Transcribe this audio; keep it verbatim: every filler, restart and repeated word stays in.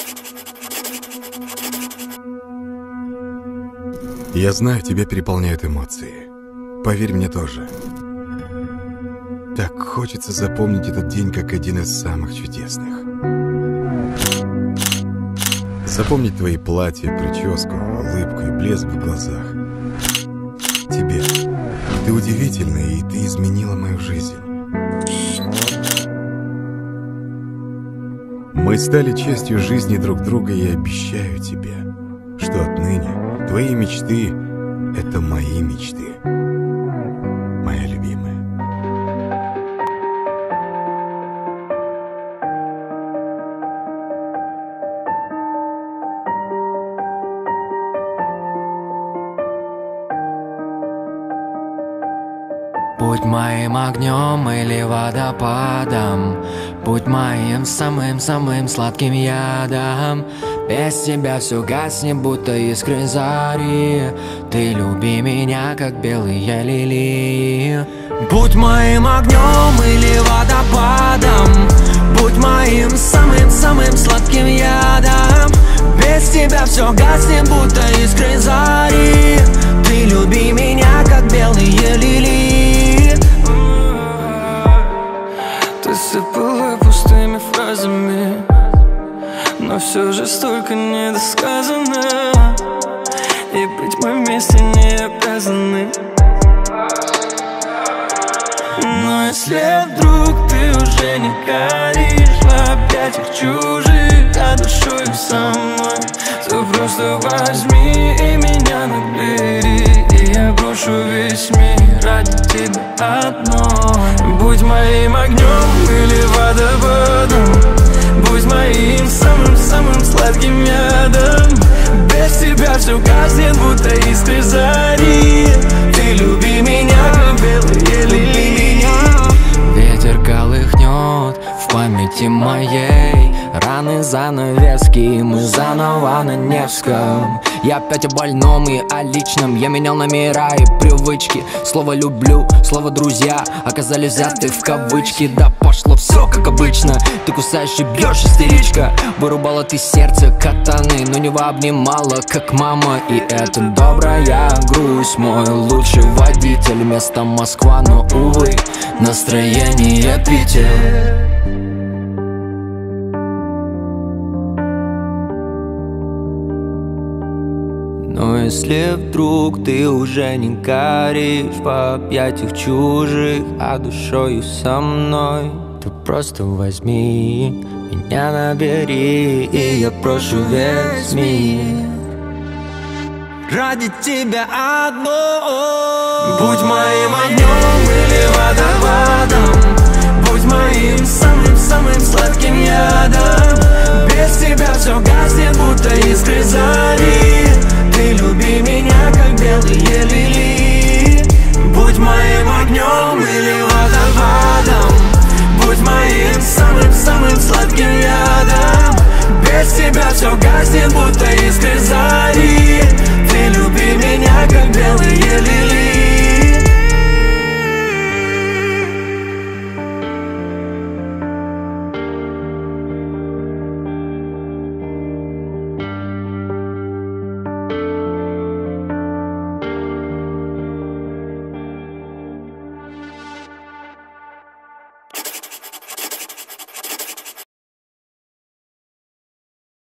Я знаю, тебя переполняют эмоции. Поверь мне тоже. Так хочется запомнить этот день как один из самых чудесных. Запомнить твои платья, прическу, улыбку и блеск в глазах. Тебе. Ты удивительная, и ты изменила мою жизнь. Мы стали частью жизни друг друга, и я обещаю тебе, что отныне твои мечты — это мои мечты, моя любимая. Будь моим огнем или водопадом, будь моим самым-самым сладким ядом. Без тебя все гаснет, будто искры зари. Ты люби меня, как белые лилии. Будь моим огнем или водопадом, будь моим самым-самым сладким ядом. Без тебя все гаснет, будто искры зари. Ты люби меня, как белые лилии. Ты сыпала пустыми фразами, но все же столько недосказано. И быть мы вместе не обязаны. Но если вдруг ты уже не горишь в объятиях чужих, а душою со мной, то просто возьми и меня набери, и я брошу весь мир ради тебя одной. Будь моим огнем или водопадом, будь моим самым-самым сладким ядом. Без тебя все гаснет, будто искры зари. Ты люби меня, как белые лилии. Ветер колыхнет в памяти моей раны, занавески, мы заново на Невском. Я опять о больном и о личном. Я менял номера и привычки. Слово «люблю», слово «друзья» оказались взяты в кавычки. Да пошло все как обычно. Ты кусаешь и бьешь, истеричка. Вырубала ты сердце катаны, но не обнимала, как мама. И это добрая грусть. Мой лучший водитель, место Москва, но, увы, настроение Питер. Но если вдруг ты уже не горишь в объятиях чужих, а душою со мной, то просто возьми меня набери, и я прошу весь мир ради тебя одной. Будь моим огнем или водопадом, будь моим самым-самым сладким ядом. Без тебя все гаснет, будто искры зари. Ты люби меня, как белые лилии. Будь моим огнем или водопадом, будь моим самым-самым сладким ядом. Без тебя все гаснет, будто искры зари. Ты люби меня, как белые лилии.